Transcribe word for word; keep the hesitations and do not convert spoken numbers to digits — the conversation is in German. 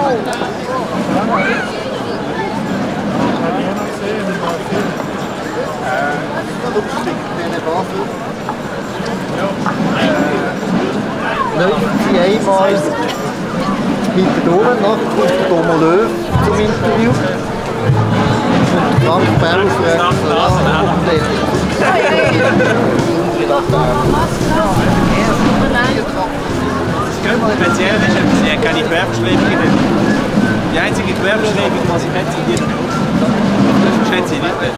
Sie einmal hinterher, nachher kommt der Thomas Löw zum Interview. Und Frank Bell fragt nach dem speziell ist, sie hat keine Gewerbeschreibung. Die einzige Gewerbeschreibung, die sie hat, sind die. Das schätze ich nicht.